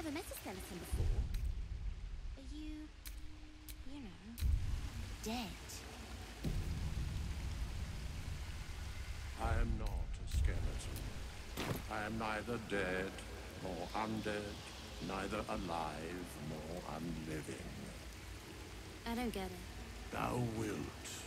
never met a skeleton before. Are you know, dead? I am not a skeleton. I am neither dead nor undead, neither alive nor unliving. I don't get it. Thou wilt.